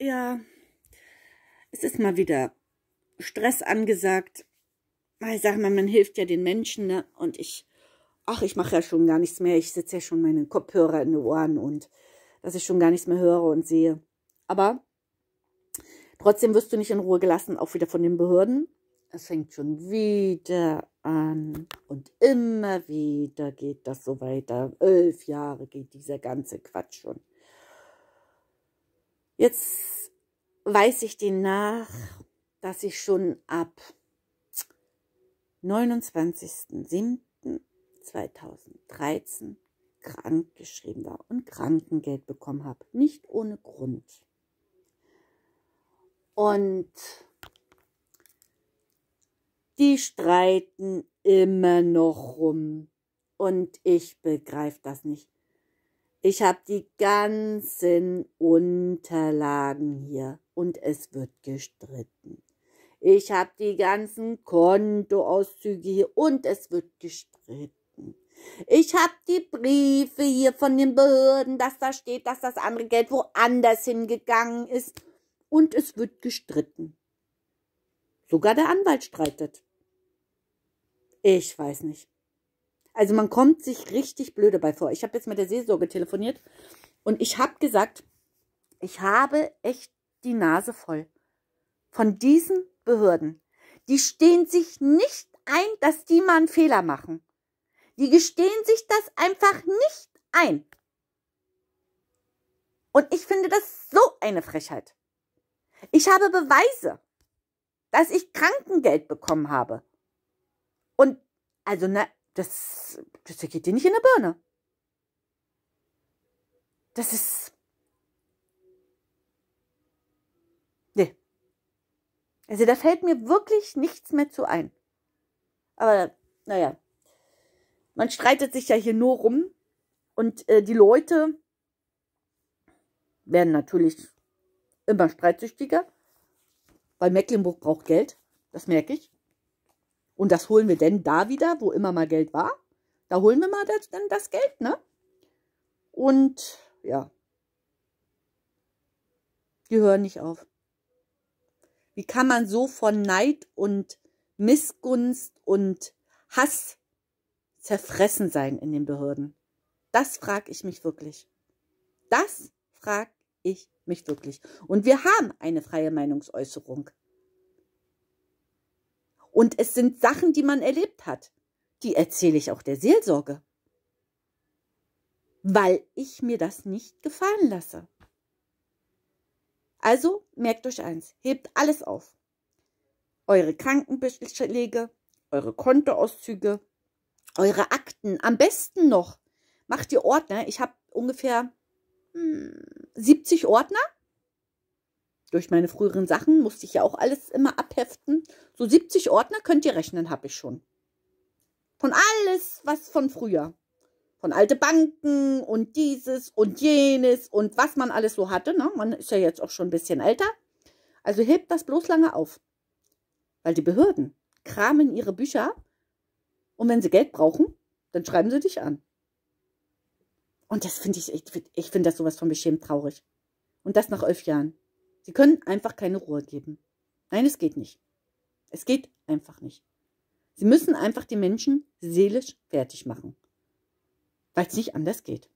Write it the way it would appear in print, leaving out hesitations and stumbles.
ja, es ist mal wieder Stress angesagt. Ich sage mal, man hilft ja den Menschen, ne? Und ich mache ja schon gar nichts mehr. Ich sitze ja schon meine Kopfhörer in den Ohren und dass ich schon gar nichts mehr höre und sehe. Aber trotzdem wirst du nicht in Ruhe gelassen, auch wieder von den Behörden. Es fängt schon wieder an und immer wieder geht das so weiter. 11 Jahre geht dieser ganze Quatsch schon. Jetzt weiß ich den nach, dass ich schon ab 29.07.2013 krankgeschrieben war und Krankengeld bekommen habe. Nicht ohne Grund. Und die streiten immer noch rum. Und ich begreife das nicht. Ich habe die ganzen Unterlagen hier und es wird gestritten. Ich habe die ganzen Kontoauszüge hier und es wird gestritten. Ich habe die Briefe hier von den Behörden, dass da steht, dass das andere Geld woanders hingegangen ist. Und es wird gestritten. Sogar der Anwalt streitet. Ich weiß nicht. Also man kommt sich richtig blöd dabei vor. Ich habe jetzt mit der Seelsorge telefoniert und ich habe gesagt, ich habe echt die Nase voll von diesen Behörden. Die stehen sich nicht ein, dass die mal einen Fehler machen. Die gestehen sich das einfach nicht ein. Und ich finde das so eine Frechheit. Ich habe Beweise, dass ich Krankengeld bekommen habe. Und also, das geht dir nicht in der Birne. Das ist... Nee. Also da fällt mir wirklich nichts mehr zu ein. Aber, naja. Man streitet sich ja hier nur rum. Und die Leute werden natürlich immer streitsüchtiger. Weil Mecklenburg braucht Geld. Das merke ich. Und das holen wir denn da wieder, wo immer mal Geld war. Da holen wir mal dann das Geld, ne? Und ja, die hören nicht auf. Wie kann man so von Neid und Missgunst und Hass zerfressen sein in den Behörden? Das frage ich mich wirklich. Das frage ich mich wirklich. Und wir haben eine freie Meinungsäußerung. Und es sind Sachen, die man erlebt hat. Die erzähle ich auch der Seelsorge. Weil ich mir das nicht gefallen lasse. Also merkt euch eins, hebt alles auf. Eure Krankenbeschläge, eure Kontoauszüge, eure Akten, am besten noch. Macht ihr Ordner. Ich habe ungefähr 70 Ordner. Durch meine früheren Sachen musste ich ja auch alles immer abheften. So 70 Ordner könnt ihr rechnen, habe ich schon. Von alles, was von früher. Von alte Banken und dieses und jenes und was man alles so hatte. Ne? Man ist ja jetzt auch schon ein bisschen älter. Also hebt das bloß lange auf. Weil die Behörden kramen ihre Bücher und wenn sie Geld brauchen, dann schreiben sie dich an. Und das finde ich finde das sowas von beschämt traurig. Und das nach 11 Jahren. Sie können einfach keine Ruhe geben. Nein, es geht nicht. Es geht einfach nicht. Sie müssen einfach die Menschen seelisch fertig machen. Weil es nicht anders geht.